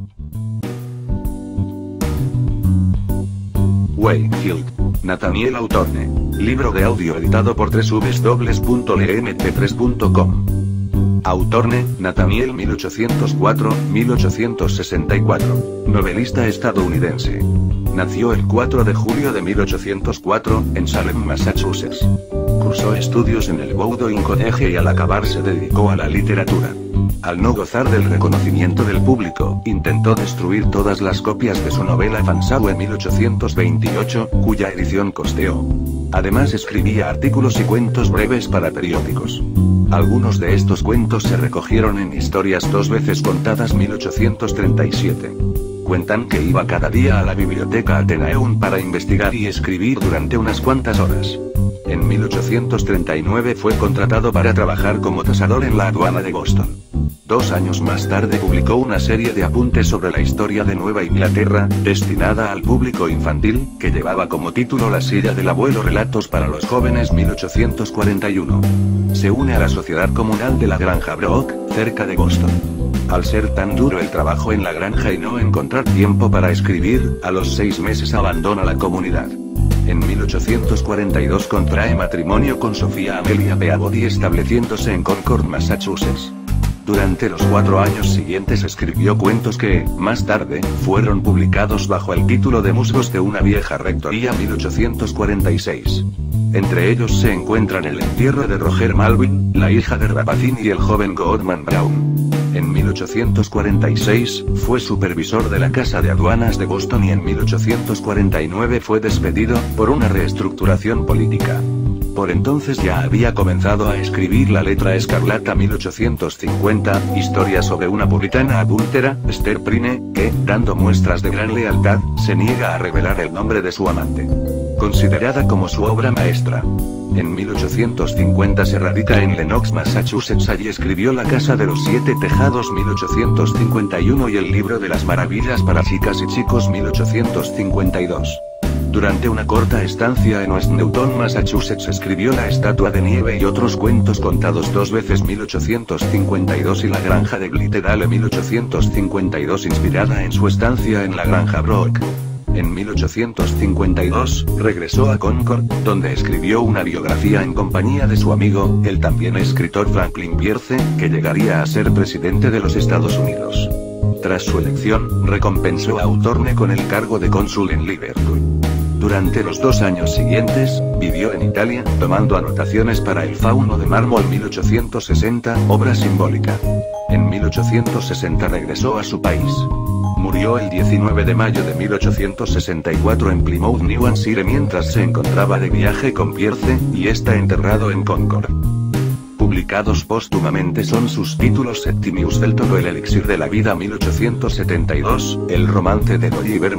Wakefield, Nathaniel Hawthorne. Libro de audio editado por www.lemp3.com. Hawthorne, Nathaniel 1804-1864. Novelista estadounidense. Nació el 4 de julio de 1804, en Salem, Massachusetts. Cursó estudios en el Bowdoin College y al acabar se dedicó a la literatura. Al no gozar del reconocimiento del público, intentó destruir todas las copias de su novela Fanshawe en 1828, cuya edición costeó. Además escribía artículos y cuentos breves para periódicos. Algunos de estos cuentos se recogieron en Historias dos veces contadas 1837. Cuentan que iba cada día a la biblioteca Athenaeum para investigar y escribir durante unas cuantas horas. En 1839 fue contratado para trabajar como tasador en la aduana de Boston. 2 años más tarde publicó una serie de apuntes sobre la historia de Nueva Inglaterra, destinada al público infantil, que llevaba como título La silla del abuelo, relatos para los jóvenes 1841. Se une a la Sociedad Comunal de la Granja Brook, cerca de Boston. Al ser tan duro el trabajo en la granja y no encontrar tiempo para escribir, a los 6 meses abandona la comunidad. En 1842 contrae matrimonio con Sofía Amelia Peabody, estableciéndose en Concord, Massachusetts. Durante los 4 años siguientes escribió cuentos que, más tarde, fueron publicados bajo el título de Musgos de una vieja rectoría 1846. Entre ellos se encuentran El entierro de Roger Malvin, La hija de Rapacine y El joven Goodman Brown. En 1846, fue supervisor de la Casa de Aduanas de Boston y en 1849 fue despedido, por una reestructuración política. Por entonces ya había comenzado a escribir La letra escarlata 1850, historia sobre una puritana adúltera, Esther Prynne, que, dando muestras de gran lealtad, se niega a revelar el nombre de su amante. Considerada como su obra maestra. En 1850 se radica en Lenox, Massachusetts. Allí escribió La casa de los 7 tejados 1851 y El libro de las maravillas para chicas y chicos 1852. Durante una corta estancia en West Newton, Massachusetts, escribió La estatua de nieve y otros cuentos contados 2 veces 1852 y La granja de Blittedale 1852, inspirada en su estancia en la granja Brook. En 1852, regresó a Concord, donde escribió una biografía en compañía de su amigo, el también escritor Franklin Pierce, que llegaría a ser presidente de los Estados Unidos. Tras su elección, recompensó a Hawthorne con el cargo de cónsul en Liverpool. Durante los 2 años siguientes, vivió en Italia, tomando anotaciones para El fauno de mármol 1860, obra simbólica. En 1860 regresó a su país. Murió el 19 de mayo de 1864 en Plymouth, New Hampshire, mientras se encontraba de viaje con Pierce, y está enterrado en Concord. Publicados póstumamente son sus títulos Septimius Felton o El elixir de la vida 1872, El romance de Gulliver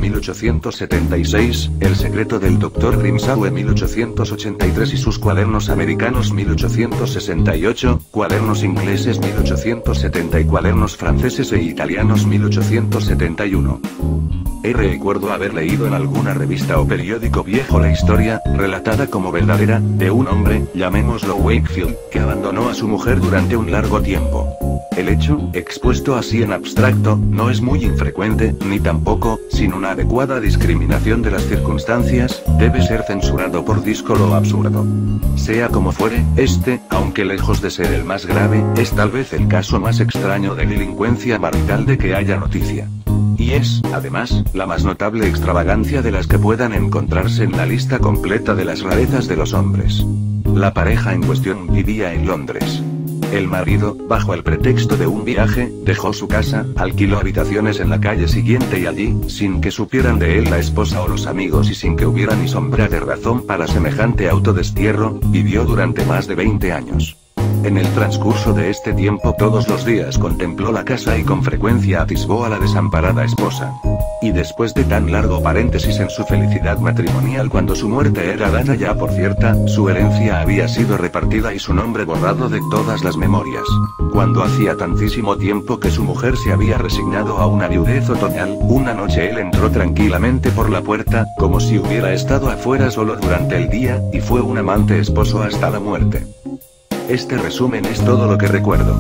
1876, El secreto del Dr. Grimshaw 1883 y sus cuadernos americanos 1868, cuadernos ingleses 1870 y cuadernos franceses e italianos 1871. Recuerdo haber leído en alguna revista o periódico viejo la historia, relatada como verdadera, de un hombre, llamémoslo Wakefield, que abandonó a su mujer durante un largo tiempo. El hecho, expuesto así en abstracto, no es muy infrecuente, ni tampoco, sin una adecuada discriminación de las circunstancias, debe ser censurado por díscolo o absurdo. Sea como fuere, aunque lejos de ser el más grave, es tal vez el caso más extraño de delincuencia marital de que haya noticia. Y es, además, la más notable extravagancia de las que puedan encontrarse en la lista completa de las rarezas de los hombres. La pareja en cuestión vivía en Londres. El marido, bajo el pretexto de un viaje, dejó su casa, alquiló habitaciones en la calle siguiente y allí, sin que supieran de él la esposa o los amigos y sin que hubiera ni sombra de razón para semejante autodestierro, vivió durante más de 20 años. En el transcurso de este tiempo todos los días contempló la casa y con frecuencia atisbó a la desamparada esposa. Y después de tan largo paréntesis en su felicidad matrimonial, cuando su muerte era dada ya por cierta, su herencia había sido repartida y su nombre borrado de todas las memorias. Cuando hacía tantísimo tiempo que su mujer se había resignado a una viudez otoñal, una noche él entró tranquilamente por la puerta, como si hubiera estado afuera solo durante el día, y fue un amante esposo hasta la muerte. Este resumen es todo lo que recuerdo.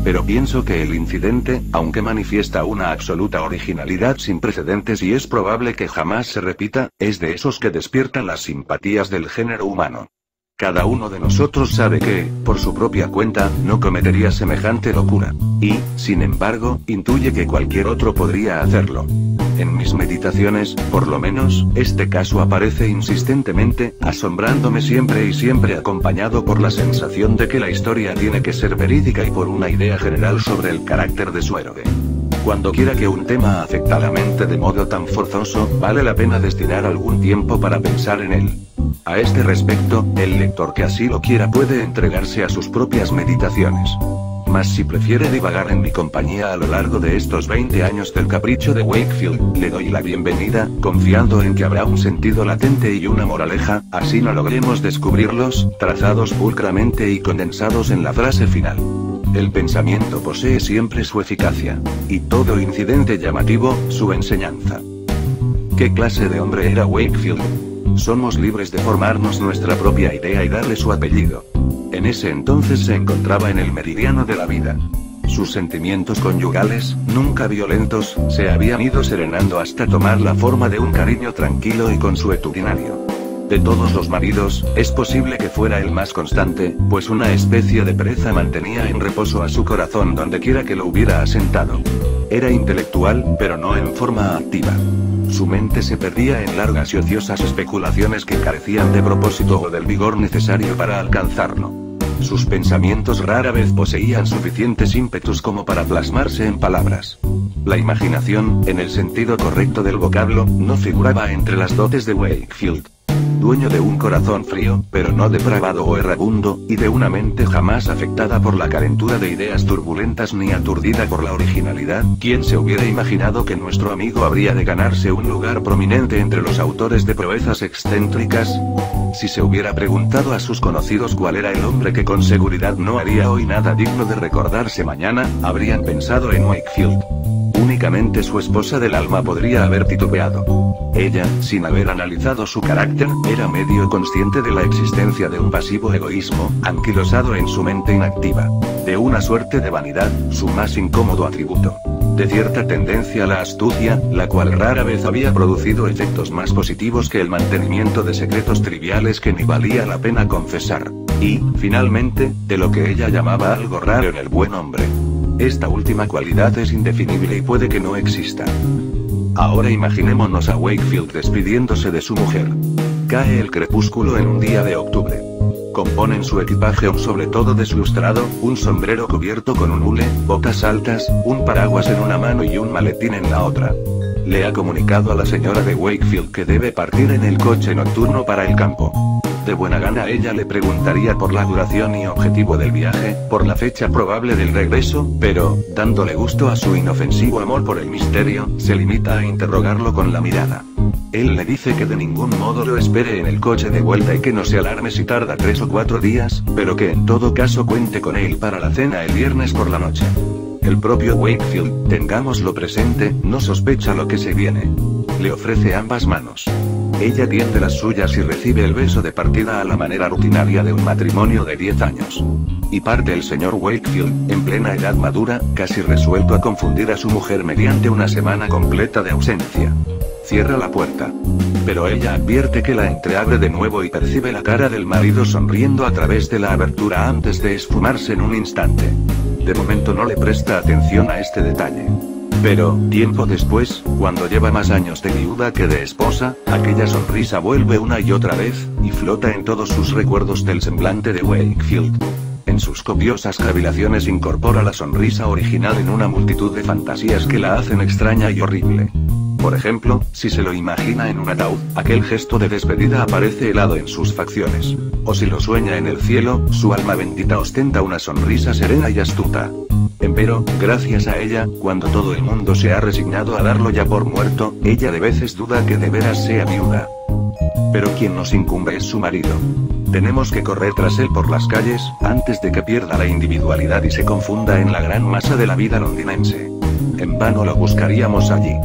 Pero pienso que el incidente, aunque manifiesta una absoluta originalidad sin precedentes y es probable que jamás se repita, es de esos que despiertan las simpatías del género humano. Cada uno de nosotros sabe que, por su propia cuenta, no cometería semejante locura. Y, sin embargo, intuye que cualquier otro podría hacerlo. En mis meditaciones, por lo menos, este caso aparece insistentemente, asombrándome siempre y siempre acompañado por la sensación de que la historia tiene que ser verídica y por una idea general sobre el carácter de su héroe. Cuando quiera que un tema afecta a la mente de modo tan forzoso, vale la pena destinar algún tiempo para pensar en él. A este respecto, el lector que así lo quiera puede entregarse a sus propias meditaciones. Mas si prefiere divagar en mi compañía a lo largo de estos 20 años del capricho de Wakefield, le doy la bienvenida, confiando en que habrá un sentido latente y una moraleja, así no logremos descubrirlos, trazados pulcramente y condensados en la frase final. El pensamiento posee siempre su eficacia. Y todo incidente llamativo, su enseñanza. ¿Qué clase de hombre era Wakefield? Somos libres de formarnos nuestra propia idea y darle su apellido. En ese entonces se encontraba en el meridiano de la vida. Sus sentimientos conyugales, nunca violentos, se habían ido serenando hasta tomar la forma de un cariño tranquilo y consuetudinario. De todos los maridos, es posible que fuera el más constante, pues una especie de pereza mantenía en reposo a su corazón dondequiera que lo hubiera asentado. Era intelectual, pero no en forma activa. Su mente se perdía en largas y ociosas especulaciones que carecían de propósito o del vigor necesario para alcanzarlo. Sus pensamientos rara vez poseían suficientes ímpetus como para plasmarse en palabras. La imaginación, en el sentido correcto del vocablo, no figuraba entre las dotes de Wakefield. Dueño de un corazón frío, pero no depravado o errabundo, y de una mente jamás afectada por la calentura de ideas turbulentas ni aturdida por la originalidad, ¿quién se hubiera imaginado que nuestro amigo habría de ganarse un lugar prominente entre los autores de proezas excéntricas? Si se hubiera preguntado a sus conocidos cuál era el hombre que con seguridad no haría hoy nada digno de recordarse mañana, habrían pensado en Wakefield. Únicamente su esposa del alma podría haber titubeado. Ella, sin haber analizado su carácter, era medio consciente de la existencia de un pasivo egoísmo, anquilosado en su mente inactiva. De una suerte de vanidad, su más incómodo atributo. De cierta tendencia a la astucia, la cual rara vez había producido efectos más positivos que el mantenimiento de secretos triviales que ni valía la pena confesar. Y, finalmente, de lo que ella llamaba algo raro en el buen hombre. Esta última cualidad es indefinible y puede que no exista. Ahora imaginémonos a Wakefield despidiéndose de su mujer. Cae el crepúsculo en un día de octubre. Componen su equipaje un sobretodo deslustrado, un sombrero cubierto con un hule, botas altas, un paraguas en una mano y un maletín en la otra. Le ha comunicado a la señora de Wakefield que debe partir en el coche nocturno para el campo. De buena gana ella le preguntaría por la duración y objetivo del viaje, por la fecha probable del regreso, pero, dándole gusto a su inofensivo amor por el misterio, se limita a interrogarlo con la mirada. Él le dice que de ningún modo lo espere en el coche de vuelta y que no se alarme si tarda 3 o 4 días, pero que en todo caso cuente con él para la cena el viernes por la noche. El propio Wakefield, tengámoslo presente, no sospecha lo que se viene. Le ofrece ambas manos. Ella tiende las suyas y recibe el beso de partida a la manera rutinaria de un matrimonio de 10 años. Y parte el señor Wakefield, en plena edad madura, casi resuelto a confundir a su mujer mediante una semana completa de ausencia. Cierra la puerta. Pero ella advierte que la entreabre de nuevo y percibe la cara del marido sonriendo a través de la abertura antes de esfumarse en un instante. De momento no le presta atención a este detalle. Pero, tiempo después, cuando lleva más años de viuda que de esposa, aquella sonrisa vuelve una y otra vez, y flota en todos sus recuerdos del semblante de Wakefield. En sus copiosas cavilaciones incorpora la sonrisa original en una multitud de fantasías que la hacen extraña y horrible. Por ejemplo, si se lo imagina en un ataúd, aquel gesto de despedida aparece helado en sus facciones. O si lo sueña en el cielo, su alma bendita ostenta una sonrisa serena y astuta. Empero, gracias a ella, cuando todo el mundo se ha resignado a darlo ya por muerto, ella de veces duda que de veras sea viuda. Pero quien nos incumbe es su marido. Tenemos que correr tras él por las calles, antes de que pierda la individualidad y se confunda en la gran masa de la vida londinense. En vano lo buscaríamos allí.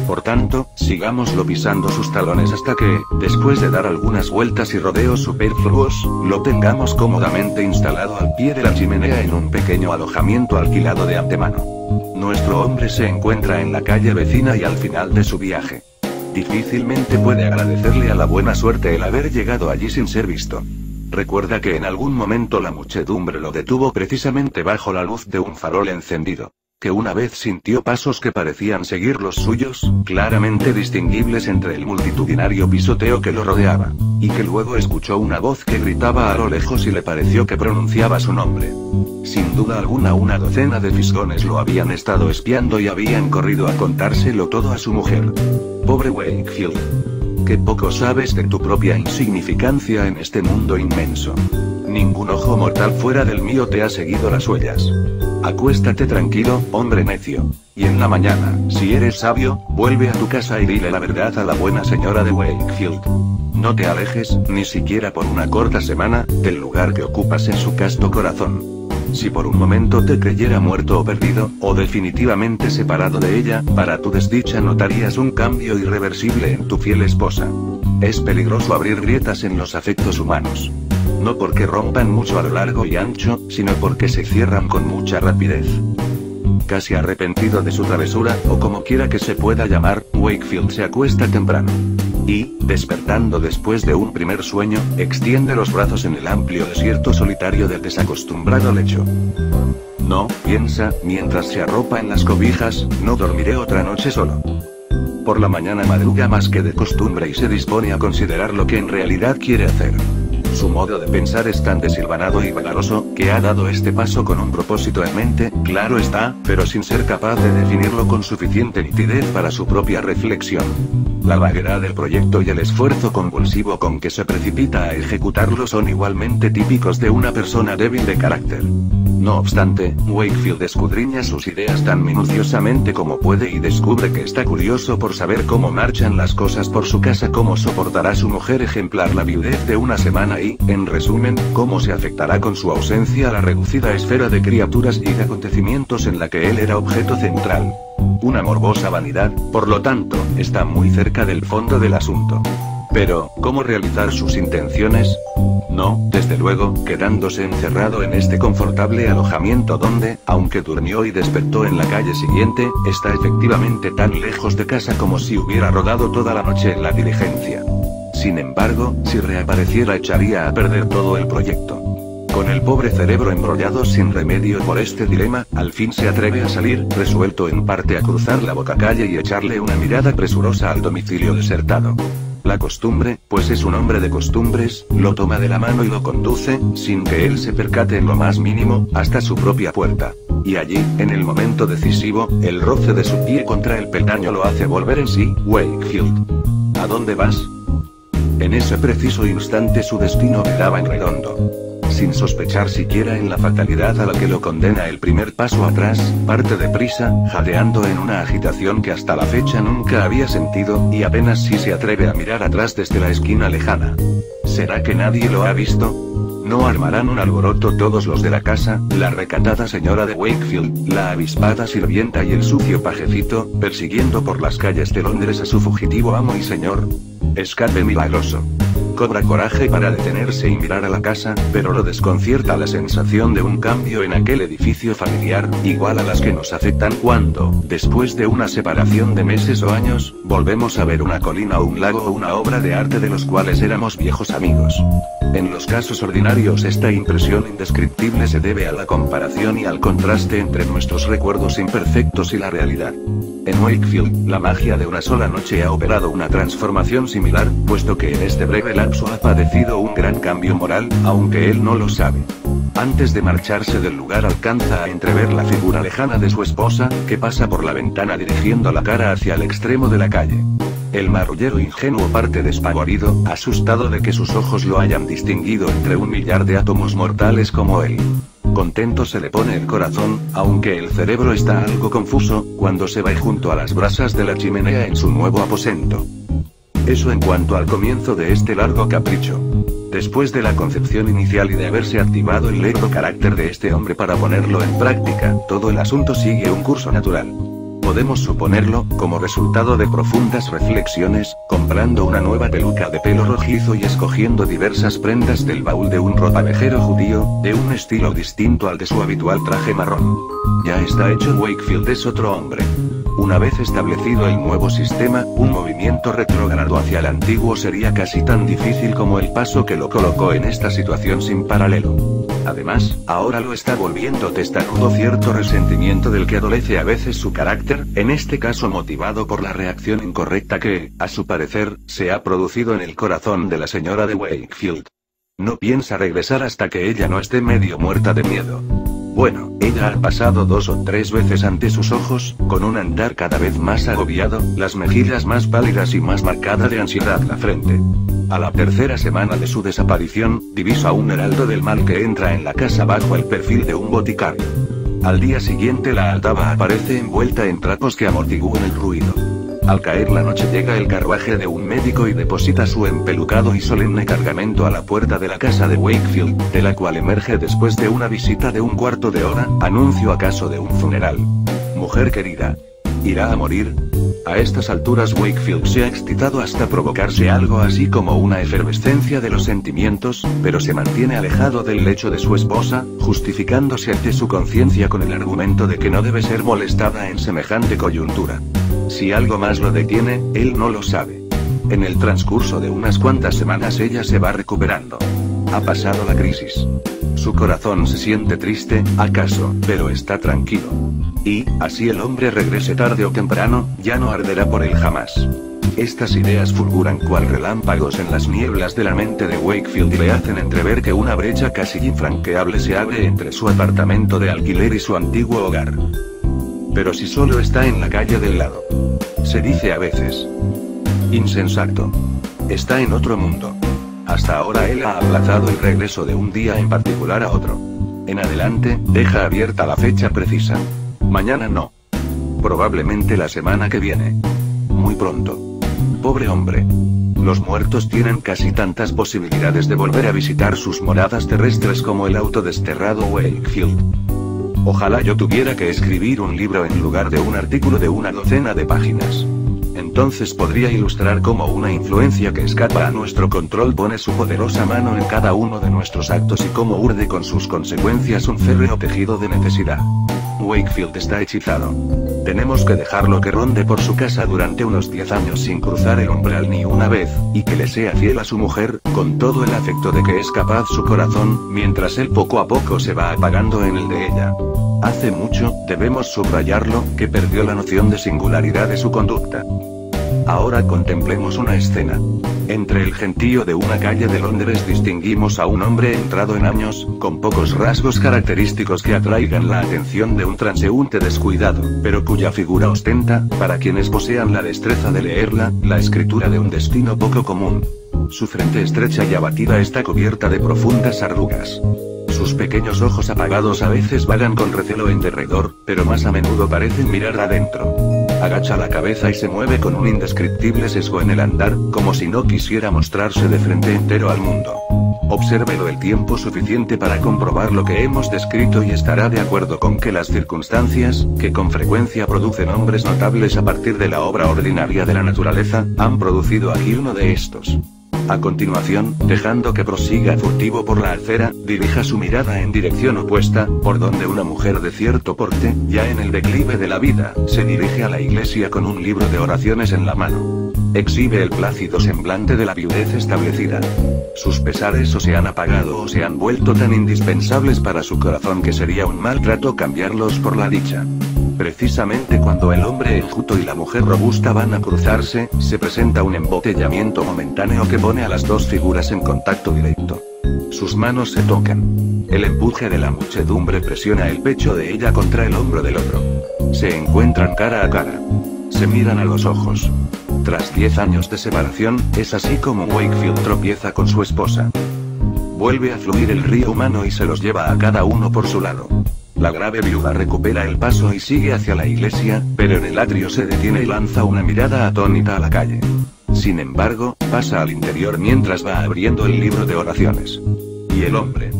Por tanto, sigámoslo pisando sus talones hasta que, después de dar algunas vueltas y rodeos superfluos, lo tengamos cómodamente instalado al pie de la chimenea en un pequeño alojamiento alquilado de antemano. Nuestro hombre se encuentra en la calle vecina y al final de su viaje. Difícilmente puede agradecerle a la buena suerte el haber llegado allí sin ser visto. Recuerda que en algún momento la muchedumbre lo detuvo precisamente bajo la luz de un farol encendido. Que una vez sintió pasos que parecían seguir los suyos, claramente distinguibles entre el multitudinario pisoteo que lo rodeaba. Y que luego escuchó una voz que gritaba a lo lejos y le pareció que pronunciaba su nombre. Sin duda alguna una docena de fisgones lo habían estado espiando y habían corrido a contárselo todo a su mujer. Pobre Wakefield. Qué poco sabes de tu propia insignificancia en este mundo inmenso. Ningún ojo mortal fuera del mío te ha seguido las huellas. Acuéstate tranquilo, hombre necio. Y en la mañana, si eres sabio, vuelve a tu casa y dile la verdad a la buena señora de Wakefield. No te alejes, ni siquiera por una corta semana, del lugar que ocupas en su casto corazón. Si por un momento te creyera muerto o perdido, o definitivamente separado de ella, para tu desdicha notarías un cambio irreversible en tu fiel esposa. Es peligroso abrir grietas en los afectos humanos. No porque rompan mucho a lo largo y ancho, sino porque se cierran con mucha rapidez. Casi arrepentido de su travesura, o como quiera que se pueda llamar, Wakefield se acuesta temprano. Y, despertando después de un primer sueño, extiende los brazos en el amplio desierto solitario del desacostumbrado lecho. No, piensa, mientras se arropa en las cobijas, no dormiré otra noche solo. Por la mañana madruga más que de costumbre y se dispone a considerar lo que en realidad quiere hacer. Su modo de pensar es tan desilvanado y vagaroso, que ha dado este paso con un propósito en mente, claro está, pero sin ser capaz de definirlo con suficiente nitidez para su propia reflexión. La vaguedad del proyecto y el esfuerzo convulsivo con que se precipita a ejecutarlo son igualmente típicos de una persona débil de carácter. No obstante, Wakefield escudriña sus ideas tan minuciosamente como puede y descubre que está curioso por saber cómo marchan las cosas por su casa, cómo soportará su mujer ejemplar la viudez de una semana y, en resumen, cómo se afectará con su ausencia la reducida esfera de criaturas y de acontecimientos en la que él era objeto central. Una morbosa vanidad, por lo tanto, está muy cerca del fondo del asunto. Pero, ¿cómo realizar sus intenciones? No, desde luego, quedándose encerrado en este confortable alojamiento donde, aunque durmió y despertó en la calle siguiente, está efectivamente tan lejos de casa como si hubiera rodado toda la noche en la diligencia. Sin embargo, si reapareciera echaría a perder todo el proyecto. Con el pobre cerebro embrollado sin remedio por este dilema, al fin se atreve a salir, resuelto en parte a cruzar la bocacalle y echarle una mirada presurosa al domicilio desertado. La costumbre, pues es un hombre de costumbres, lo toma de la mano y lo conduce, sin que él se percate en lo más mínimo, hasta su propia puerta. Y allí, en el momento decisivo, el roce de su pie contra el peldaño lo hace volver en sí. Wakefield. ¿A dónde vas? En ese preciso instante su destino quedaba en redondo. Sin sospechar siquiera en la fatalidad a la que lo condena el primer paso atrás, parte deprisa, jadeando en una agitación que hasta la fecha nunca había sentido, y apenas si se atreve a mirar atrás desde la esquina lejana. ¿Será que nadie lo ha visto? ¿No armarán un alboroto todos los de la casa, la recatada señora de Wakefield, la avispada sirvienta y el sucio pajecito, persiguiendo por las calles de Londres a su fugitivo amo y señor? Escape milagroso. Cobra coraje para detenerse y mirar a la casa, pero lo desconcierta la sensación de un cambio en aquel edificio familiar, igual a las que nos afectan cuando, después de una separación de meses o años, volvemos a ver una colina o un lago o una obra de arte de los cuales éramos viejos amigos. En los casos ordinarios esta impresión indescriptible se debe a la comparación y al contraste entre nuestros recuerdos imperfectos y la realidad. En Wakefield, la magia de una sola noche ha operado una transformación similar, puesto que en este breve lapso ha padecido un gran cambio moral, aunque él no lo sabe. Antes de marcharse del lugar alcanza a entrever la figura lejana de su esposa, que pasa por la ventana dirigiendo la cara hacia el extremo de la calle. El marrullero ingenuo parte despavorido, asustado de que sus ojos lo hayan distinguido entre un millar de átomos mortales como él. Contento se le pone el corazón, aunque el cerebro está algo confuso, cuando se va junto a las brasas de la chimenea en su nuevo aposento. Eso en cuanto al comienzo de este largo capricho. Después de la concepción inicial y de haberse activado el lerdo carácter de este hombre para ponerlo en práctica, todo el asunto sigue un curso natural. podemos suponerlo, como resultado de profundas reflexiones, comprando una nueva peluca de pelo rojizo y escogiendo diversas prendas del baúl de un ropavejero judío, de un estilo distinto al de su habitual traje marrón. Ya está hecho. Wakefield es otro hombre. Una vez establecido el nuevo sistema, un movimiento retrógrado hacia el antiguo sería casi tan difícil como el paso que lo colocó en esta situación sin paralelo. Además, ahora lo está volviendo testarudo cierto resentimiento del que adolece a veces su carácter, en este caso motivado por la reacción incorrecta que, a su parecer, se ha producido en el corazón de la señora de Wakefield. No piensa regresar hasta que ella no esté medio muerta de miedo. Bueno, ella ha pasado 2 o 3 veces ante sus ojos, con un andar cada vez más agobiado, las mejillas más pálidas y más marcada de ansiedad la frente. A la tercera semana de su desaparición, divisa un heraldo del mal que entra en la casa bajo el perfil de un boticario. Al día siguiente la aldaba aparece envuelta en trapos que amortigúan el ruido. Al caer la noche llega el carruaje de un médico y deposita su empelucado y solemne cargamento a la puerta de la casa de Wakefield, de la cual emerge después de una visita de un cuarto de hora, anuncio acaso de un funeral. Mujer querida, ¿irá a morir? A estas alturas Wakefield se ha excitado hasta provocarse algo así como una efervescencia de los sentimientos, pero se mantiene alejado del lecho de su esposa, justificándose ante su conciencia con el argumento de que no debe ser molestada en semejante coyuntura. Si algo más lo detiene, él no lo sabe. En el transcurso de unas cuantas semanas ella se va recuperando. Ha pasado la crisis. Su corazón se siente triste, acaso, pero está tranquilo. Y, así el hombre regrese tarde o temprano, ya no arderá por él jamás. Estas ideas fulguran cual relámpagos en las nieblas de la mente de Wakefield y le hacen entrever que una brecha casi infranqueable se abre entre su apartamento de alquiler y su antiguo hogar. Pero si solo está en la calle del lado. Se dice a veces. Insensato. Está en otro mundo. Hasta ahora él ha aplazado el regreso de un día en particular a otro. En adelante, deja abierta la fecha precisa. Mañana no. Probablemente la semana que viene. Muy pronto. Pobre hombre. Los muertos tienen casi tantas posibilidades de volver a visitar sus moradas terrestres como el autodesterrado Wakefield. Ojalá yo tuviera que escribir un libro en lugar de un artículo de una docena de páginas. Entonces podría ilustrar cómo una influencia que escapa a nuestro control pone su poderosa mano en cada uno de nuestros actos y cómo urde con sus consecuencias un férreo tejido de necesidad. Wakefield está hechizado. Tenemos que dejarlo que ronde por su casa durante unos 10 años sin cruzar el umbral ni una vez, y que le sea fiel a su mujer, con todo el afecto de que es capaz su corazón, mientras él poco a poco se va apagando en el de ella. Hace mucho, debemos subrayarlo, que perdió la noción de singularidad de su conducta. Ahora contemplemos una escena. Entre el gentío de una calle de Londres distinguimos a un hombre entrado en años, con pocos rasgos característicos que atraigan la atención de un transeúnte descuidado, pero cuya figura ostenta, para quienes posean la destreza de leerla, la escritura de un destino poco común. Su frente estrecha y abatida está cubierta de profundas arrugas. Sus pequeños ojos apagados a veces vagan con recelo en derredor, pero más a menudo parecen mirar adentro. Agacha la cabeza y se mueve con un indescriptible sesgo en el andar, como si no quisiera mostrarse de frente entero al mundo. Obsérvelo el tiempo suficiente para comprobar lo que hemos descrito y estará de acuerdo con que las circunstancias, que con frecuencia producen hombres notables a partir de la obra ordinaria de la naturaleza, han producido aquí uno de estos. A continuación, dejando que prosiga furtivo por la acera, dirija su mirada en dirección opuesta, por donde una mujer de cierto porte, ya en el declive de la vida, se dirige a la iglesia con un libro de oraciones en la mano. Exhibe el plácido semblante de la viudez establecida. Sus pesares o se han apagado o se han vuelto tan indispensables para su corazón que sería un mal trato cambiarlos por la dicha. Precisamente cuando el hombre enjuto y la mujer robusta van a cruzarse, se presenta un embotellamiento momentáneo que pone a las dos figuras en contacto directo. Sus manos se tocan. El empuje de la muchedumbre presiona el pecho de ella contra el hombro del otro. Se encuentran cara a cara. Se miran a los ojos. Tras 10 años de separación, es así como Wakefield tropieza con su esposa. Vuelve a fluir el río humano y se los lleva a cada uno por su lado. La grave viuda recupera el paso y sigue hacia la iglesia, pero en el atrio se detiene y lanza una mirada atónita a la calle. Sin embargo, pasa al interior mientras va abriendo el libro de oraciones. ¿Y el hombre?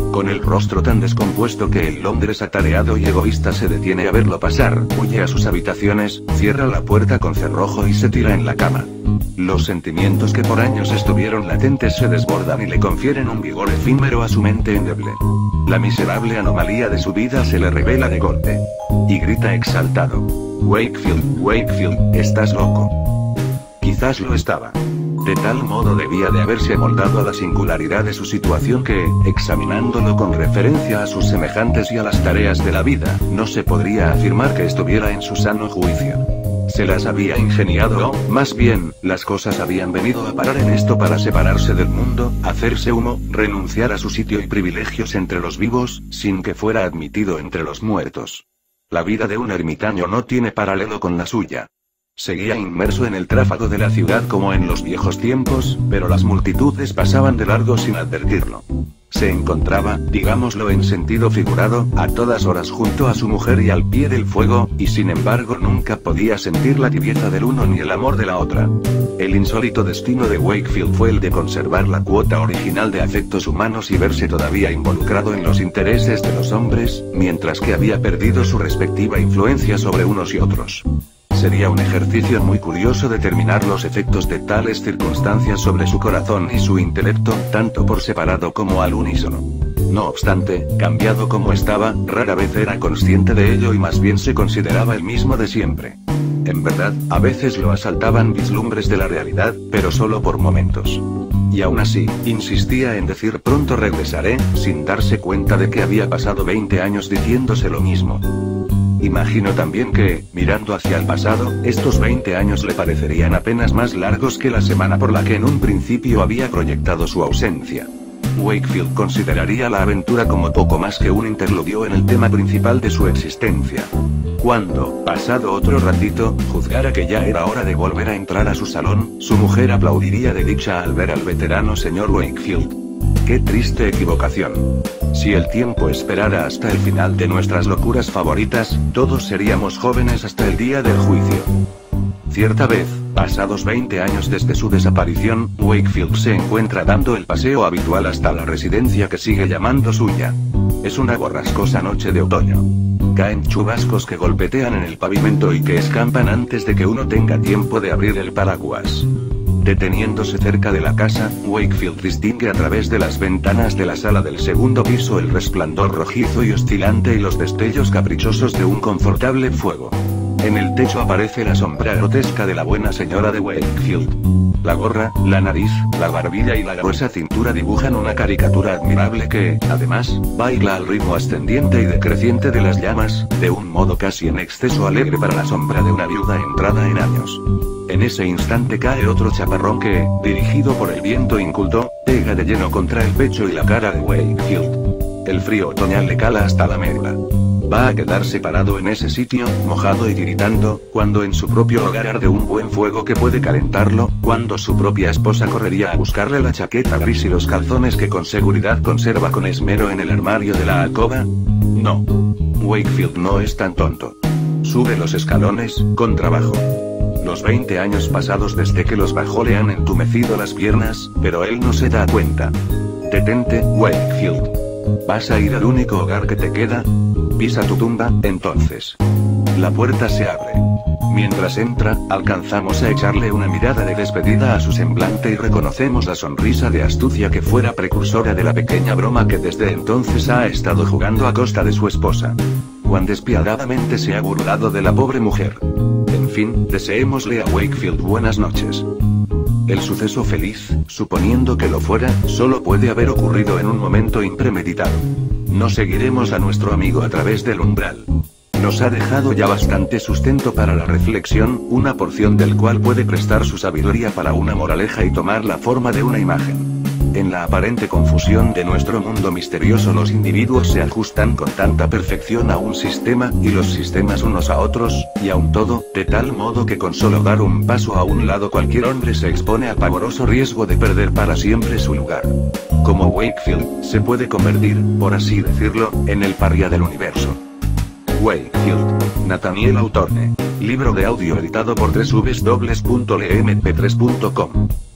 Con el rostro tan descompuesto que el Londres atareado y egoísta se detiene a verlo pasar, huye a sus habitaciones, cierra la puerta con cerrojo y se tira en la cama. Los sentimientos que por años estuvieron latentes se desbordan y le confieren un vigor efímero a su mente endeble. La miserable anomalía de su vida se le revela de golpe. Y grita exaltado: Wakefield, Wakefield, estás loco. Quizás lo estaba. De tal modo debía de haberse amoldado a la singularidad de su situación que, examinándolo con referencia a sus semejantes y a las tareas de la vida, no se podría afirmar que estuviera en su sano juicio. Se las había ingeniado o, más bien, las cosas habían venido a parar en esto para separarse del mundo, hacerse uno, renunciar a su sitio y privilegios entre los vivos, sin que fuera admitido entre los muertos. La vida de un ermitaño no tiene paralelo con la suya. Seguía inmerso en el tráfago de la ciudad como en los viejos tiempos, pero las multitudes pasaban de largo sin advertirlo. Se encontraba, digámoslo en sentido figurado, a todas horas junto a su mujer y al pie del fuego, y sin embargo nunca podía sentir la tibieza del uno ni el amor de la otra. El insólito destino de Wakefield fue el de conservar la cuota original de afectos humanos y verse todavía involucrado en los intereses de los hombres, mientras que había perdido su respectiva influencia sobre unos y otros. Sería un ejercicio muy curioso determinar los efectos de tales circunstancias sobre su corazón y su intelecto, tanto por separado como al unísono. No obstante, cambiado como estaba, rara vez era consciente de ello y más bien se consideraba el mismo de siempre. En verdad, a veces lo asaltaban vislumbres de la realidad, pero solo por momentos. Y aún así, insistía en decir pronto regresaré, sin darse cuenta de que había pasado 20 años diciéndose lo mismo. Imagino también que, mirando hacia el pasado, estos 20 años le parecerían apenas más largos que la semana por la que en un principio había proyectado su ausencia. Wakefield consideraría la aventura como poco más que un interludio en el tema principal de su existencia. Cuando, pasado otro ratito, juzgara que ya era hora de volver a entrar a su salón, su mujer aplaudiría de dicha al ver al veterano señor Wakefield. ¡Qué triste equivocación! Si el tiempo esperara hasta el final de nuestras locuras favoritas, todos seríamos jóvenes hasta el día del juicio. Cierta vez, pasados 20 años desde su desaparición, Wakefield se encuentra dando el paseo habitual hasta la residencia que sigue llamando suya. Es una borrascosa noche de otoño. Caen chubascos que golpetean en el pavimento y que escampan antes de que uno tenga tiempo de abrir el paraguas. Deteniéndose cerca de la casa, Wakefield distingue a través de las ventanas de la sala del segundo piso el resplandor rojizo y oscilante y los destellos caprichosos de un confortable fuego. En el techo aparece la sombra grotesca de la buena señora de Wakefield. La gorra, la nariz, la barbilla y la gruesa cintura dibujan una caricatura admirable que, además, baila al ritmo ascendiente y decreciente de las llamas, de un modo casi en exceso alegre para la sombra de una viuda entrada en años. En ese instante cae otro chaparrón que, dirigido por el viento inculto, pega de lleno contra el pecho y la cara de Wakefield. El frío otoñal le cala hasta la médula. Va a quedarse parado en ese sitio, mojado y tiritando, cuando en su propio hogar arde un buen fuego que puede calentarlo, cuando su propia esposa correría a buscarle la chaqueta gris y los calzones que con seguridad conserva con esmero en el armario de la alcoba. No. Wakefield no es tan tonto. Sube los escalones, con trabajo. Los 20 años pasados desde que los bajó le han entumecido las piernas, pero él no se da cuenta. Detente, Wakefield. ¿Vas a ir al único hogar que te queda? Pisa tu tumba, entonces. La puerta se abre. Mientras entra, alcanzamos a echarle una mirada de despedida a su semblante y reconocemos la sonrisa de astucia que fuera precursora de la pequeña broma que desde entonces ha estado jugando a costa de su esposa. Cuán despiadadamente se ha burlado de la pobre mujer. En fin, deseémosle a Wakefield buenas noches. El suceso feliz, suponiendo que lo fuera, solo puede haber ocurrido en un momento impremeditado. No seguiremos a nuestro amigo a través del umbral. Nos ha dejado ya bastante sustento para la reflexión, una porción del cual puede prestar su sabiduría para una moraleja y tomar la forma de una imagen. En la aparente confusión de nuestro mundo misterioso los individuos se ajustan con tanta perfección a un sistema, y los sistemas unos a otros, y a un todo, de tal modo que con solo dar un paso a un lado cualquier hombre se expone al pavoroso riesgo de perder para siempre su lugar. Como Wakefield, se puede convertir, por así decirlo, en el paria del universo. Wakefield, Nathaniel Hawthorne. Libro de audio editado por www.lemp3.com.